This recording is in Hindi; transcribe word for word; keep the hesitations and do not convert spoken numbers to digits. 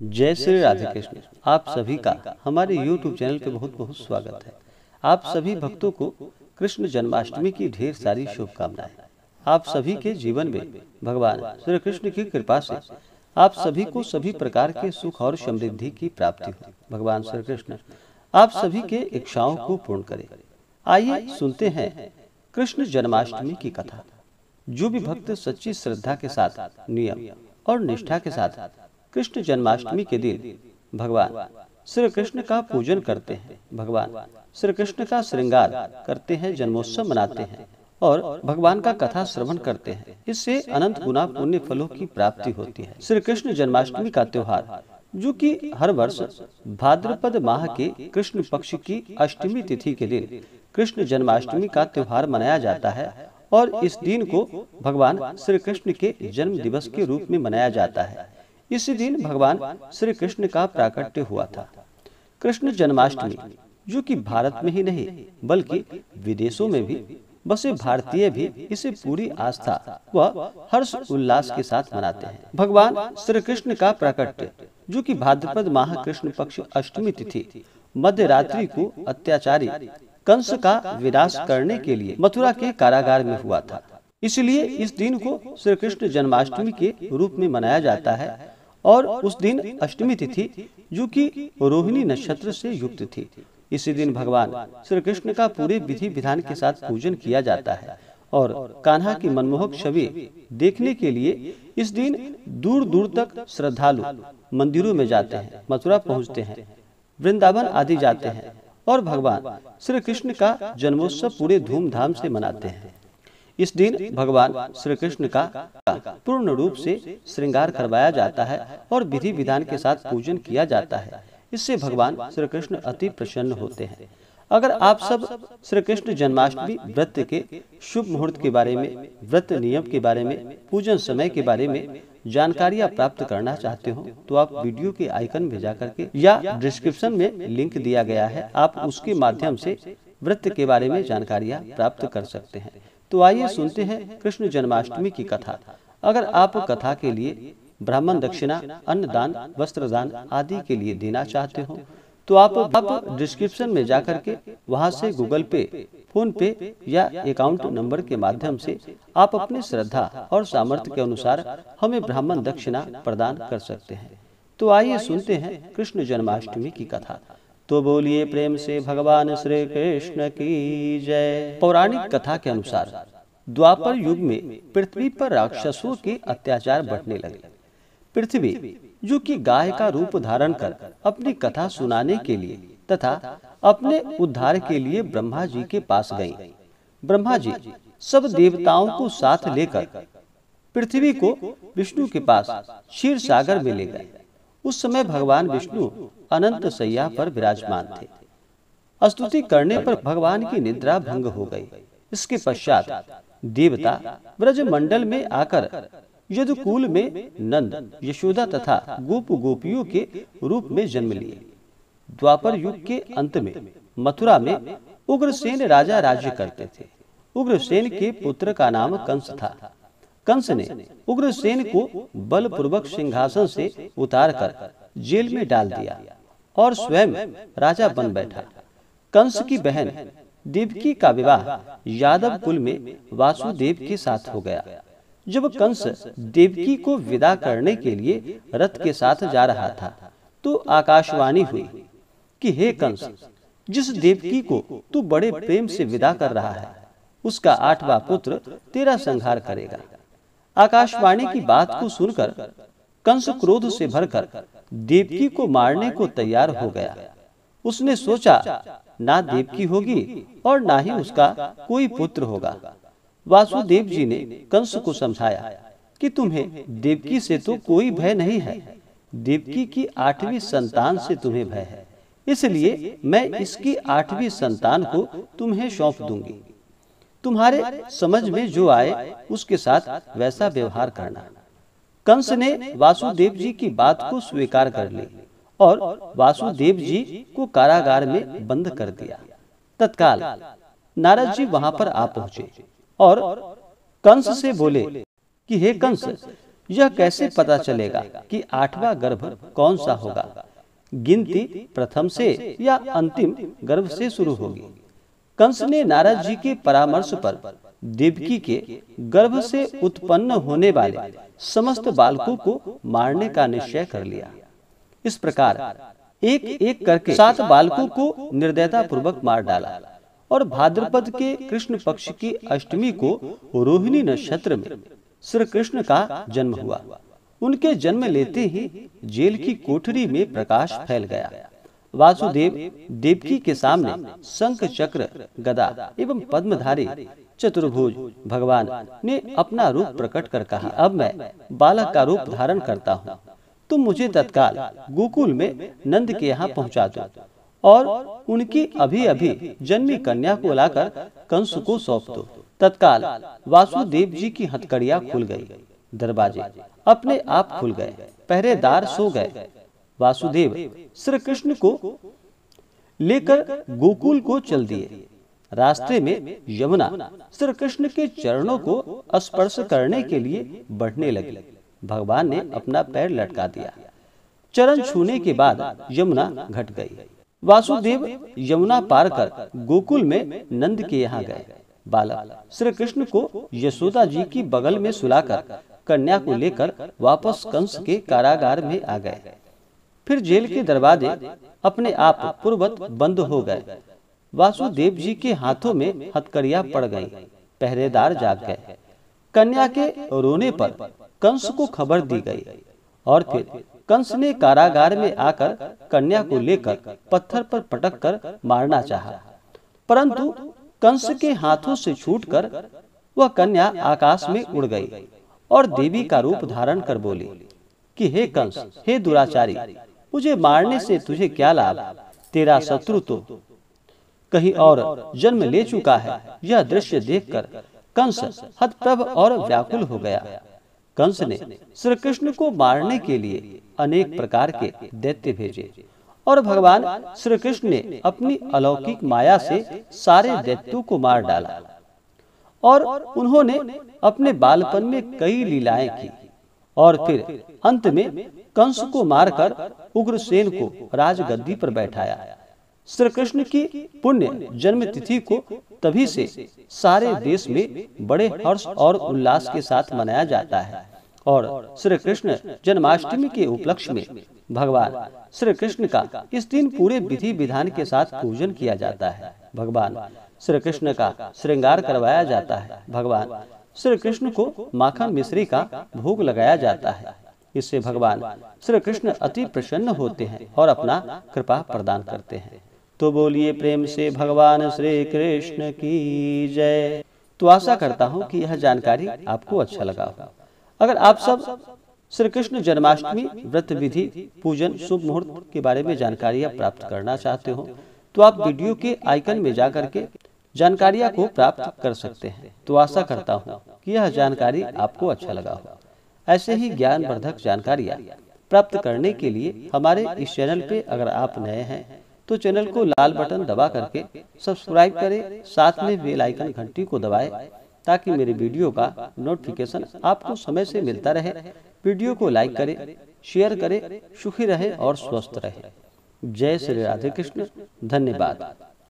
जय श्री राधे कृष्ण। आप सभी का हमारे यूट्यूब चैनल पे बहुत बहुत स्वागत है। आप सभी भक्तों को कृष्ण जन्माष्टमी की ढेर सारी शुभकामनाएं। आप सभी के जीवन में भगवान श्री कृष्ण की कृपा से आप सभी को सभी प्रकार के सुख और समृद्धि की प्राप्ति हो। भगवान श्री कृष्ण आप सभी के इच्छाओं को पूर्ण करें। आइए सुनते हैं कृष्ण जन्माष्टमी की कथा। जो भी भक्त सच्ची श्रद्धा के साथ, नियम और निष्ठा के साथ कृष्ण जन्माष्टमी के दिन भगवान श्री कृष्ण का पूजन करते हैं, भगवान श्री कृष्ण का श्रृंगार करते हैं, जन्मोत्सव मनाते हैं और भगवान का कथा श्रवण करते हैं, इससे अनंत गुना पुण्य फलों की प्राप्ति होती है। श्री कृष्ण जन्माष्टमी का त्योहार, जो कि हर वर्ष भाद्रपद माह के कृष्ण पक्ष की अष्टमी तिथि के दिन कृष्ण जन्माष्टमी का त्योहार मनाया जाता है और इस दिन को भगवान श्री कृष्ण के जन्म दिवस के रूप में मनाया जाता है। इसी दिन भगवान श्री कृष्ण का प्राकट्य हुआ था। कृष्ण जन्माष्टमी, जो कि भारत में ही नहीं बल्कि विदेशों में भी बसे भारतीय भी इसे पूरी आस्था व हर्ष उल्लास के साथ मनाते हैं। भगवान श्री कृष्ण का प्राकट्य, जो कि भाद्रपद माह कृष्ण पक्ष अष्टमी तिथि मध्य रात्रि को अत्याचारी कंस का विनाश करने के लिए मथुरा के कारागार में हुआ था। इसलिए इस दिन को श्री कृष्ण जन्माष्टमी के रूप में मनाया जाता है और उस दिन अष्टमी तिथि, जो कि रोहिणी नक्षत्र से युक्त थी, इसी दिन भगवान श्री कृष्ण का पूरे विधि विधान के साथ पूजन किया जाता है और कान्हा की मनमोहक छवि देखने के लिए इस दिन दूर दूर तक श्रद्धालु मंदिरों में जाते हैं, मथुरा पहुंचते हैं, वृंदावन आदि जाते हैं और भगवान श्री कृष्ण का जन्मोत्सव पूरे धूमधाम से मनाते हैं। इस दिन भगवान श्री कृष्ण का पूर्ण रूप से श्रृंगार करवाया जाता है और विधि विधान के साथ पूजन किया जाता है। इससे भगवान श्री कृष्ण अति प्रसन्न होते हैं। अगर आप सब श्री कृष्ण जन्माष्टमी व्रत के शुभ मुहूर्त के बारे में, व्रत नियम के बारे में, पूजन समय के बारे में जानकारियां प्राप्त करना चाहते हो तो आप वीडियो के आइकन में जा करके या डिस्क्रिप्शन में लिंक दिया गया है, आप उसके माध्यम से व्रत के बारे में जानकारियां प्राप्त कर सकते हैं। तो आइए सुनते हैं कृष्ण जन्माष्टमी की कथा। अगर आप कथा के लिए ब्राह्मण दक्षिणा, अन्नदान, वस्त्रदान आदि के लिए देना चाहते हो तो आप आप डिस्क्रिप्शन में जाकर के वहां से गूगल पे, फोन पे या अकाउंट नंबर के माध्यम से आप अपनी श्रद्धा और सामर्थ्य के अनुसार हमें ब्राह्मण दक्षिणा प्रदान कर सकते हैं। तो आइए सुनते हैं कृष्ण जन्माष्टमी की कथा। तो बोलिए प्रेम से भगवान श्री कृष्ण की जय। पौराणिक कथा के अनुसार द्वापर युग में पृथ्वी पर राक्षसों के अत्याचार बढ़ने लगे। पृथ्वी, जो कि गाय का रूप धारण कर अपनी कथा सुनाने के लिए तथा अपने उद्धार के लिए ब्रह्मा जी के पास गई। ब्रह्मा जी सब देवताओं को साथ लेकर पृथ्वी को विष्णु के पास क्षीर सागर में ले गए। उस समय भगवान विष्णु अनंत सैया पर विराजमान थे। स्तुति करने पर भगवान की निद्रा भंग हो गई। इसके पश्चात देवता ब्रज मंडल में आकर यदुकुल में नंद, यशोदा तथा गोप गोपियों के रूप में जन्म लिए। द्वापर युग के अंत में मथुरा में उग्रसेन राजा राज्य करते थे। उग्रसेन के पुत्र का नाम कंस था। कंस ने उग्रसेन को बलपूर्वक सिंहासन से उतारकर जेल में डाल दिया और स्वयं राजा बन बैठा। कंस की बहन देवकी का विवाह यादव कुल में वासुदेव के साथ हो गया। जब कंस देवकी को विदा करने के लिए रथ के साथ जा रहा था तो आकाशवाणी हुई कि हे कंस, जिस देवकी को तू बड़े प्रेम से विदा कर रहा है उसका आठवां पुत्र तेरा संहार करेगा। आकाशवाणी की बात को सुनकर कंस क्रोध से भरकर देवकी को मारने को तैयार हो गया। उसने सोचा ना देवकी होगी और ना ही उसका कोई पुत्र होगा। वासुदेव जी ने कंस को समझाया कि तुम्हें देवकी से तो कोई भय नहीं है, देवकी की आठवीं संतान से तुम्हें भय है, इसलिए मैं इसकी आठवीं संतान को तुम्हें सौंप दूंगी। तुम्हारे समझ में जो आए उसके साथ वैसा व्यवहार करना। कंस ने वासुदेव जी की बात को स्वीकार कर ली और वासुदेव जी को कारागार में बंद कर दिया। तत्काल नारद जी वहां पर आ पहुंचे और कंस से बोले कि हे कंस, यह कैसे पता चलेगा कि आठवां गर्भ कौन सा होगा? गिनती प्रथम से या अंतिम गर्भ से शुरू होगी? कंस ने नारद जी के परामर्श पर देवकी के गर्भ से उत्पन्न होने वाले समस्त बालकों को मारने का निश्चय कर लिया। इस प्रकार एक एक करके सात बालकों को निर्दयता पूर्वक मार डाला और भाद्रपद के कृष्ण पक्ष की अष्टमी को रोहिणी नक्षत्र में श्री कृष्ण का जन्म हुआ। उनके जन्म लेते ही जेल की कोठरी में प्रकाश फैल गया। वासुदेव देवकी के सामने शंख चक्र गदा एवं पद्मधारी चतुर्भुज भगवान ने अपना रूप प्रकट कर कहा, अब मैं बालक का रूप धारण करता हूँ, तुम मुझे तत्काल गोकुल में नंद के यहाँ पहुँचा दो और उनकी अभी अभी जन्मी कन्या को लाकर कंस को सौंप दो। तत्काल वासुदेव जी की हथकड़ियाँ खुल गई, दरवाजे अपने आप खुल गए, पहरेदार सो गए। वासुदेव श्री कृष्ण को लेकर गोकुल को चल दिए। रास्ते में यमुना श्री कृष्ण के चरणों को स्पर्श करने के लिए बढ़ने लगी। भगवान ने अपना पैर लटका दिया। चरण छूने के बाद यमुना घट गई। वासुदेव यमुना पार कर गोकुल में नंद के यहाँ गए। बालक श्री कृष्ण को यशोदा जी की बगल में सुलाकर कन्या को लेकर वापस कंस के कारागार में आ गए। फिर जेल के दरवाजे अपने आप पूर्ववत बंद हो गए। वासुदेव जी के हाथों में हथकड़ियां पड़ गईं, पहरेदार जाग गए। कन्या के रोने पर कंस को खबर दी गई और फिर कंस ने कारागार में आकर कन्या को लेकर पत्थर पर पटक कर मारना चाहा, परंतु कंस के हाथों से छूटकर वह कन्या आकाश में उड़ गई और देवी का रूप धारण कर बोली कि हे कंस, हे दुराचारी, मुझे मारने से तुझे क्या लाभ? तेरा शत्रु तो कहीं और जन्म ले चुका है। यह दृश्य देखकर कंस हतप्रभ और व्याकुल हो गया। कंस ने श्री कृष्ण को मारने के लिए अनेक प्रकार के दैत्य भेजे और भगवान श्री कृष्ण ने अपनी अलौकिक माया से सारे दैत्यों को मार डाला और उन्होंने अपने बालपन में कई लीलाएं की और फिर अंत में कंस को मारकर उग्रसेन को राजगद्दी पर बैठाया। श्री कृष्ण की पुण्य जन्म तिथि को तभी से सारे देश में बड़े हर्ष और उल्लास के साथ मनाया जाता है और श्री कृष्ण जन्माष्टमी के उपलक्ष्य में भगवान श्री कृष्ण का इस दिन पूरे विधि विधान के साथ पूजन किया जाता है। भगवान श्री कृष्ण का श्रृंगार करवाया जाता है। भगवान श्री कृष्ण को माखन मिश्री का भोग लगाया जाता है। इससे भगवान श्री कृष्ण अति प्रसन्न होते हैं और अपना कृपा प्रदान करते हैं। तो बोलिए प्रेम से भगवान श्री कृष्ण की जय। तो आशा करता हूँ कि यह जानकारी आपको अच्छा लगा होगा। अगर आप सब श्री कृष्ण जन्माष्टमी व्रत विधि पूजन शुभ मुहूर्त के बारे में जानकारियाँ प्राप्त करना चाहते हो तो आप वीडियो के आइकन में जाकर के जानकारियाँ को प्राप्त कर सकते हैं। तो आशा करता हूँ कि यह जानकारी आपको अच्छा लगा हो। ऐसे ही ज्ञानवर्धक जानकारियाँ प्राप्त करने के लिए हमारे इस चैनल पे अगर आप नए हैं तो चैनल को लाल बटन दबा करके सब्सक्राइब करें, साथ में बेल आइकन घंटी को दबाएं ताकि मेरे वीडियो का नोटिफिकेशन आपको समय से मिलता रहे। वीडियो को लाइक करें, शेयर करें, सुखी रहे और स्वस्थ रहे। जय श्री राधे कृष्ण। धन्यवाद।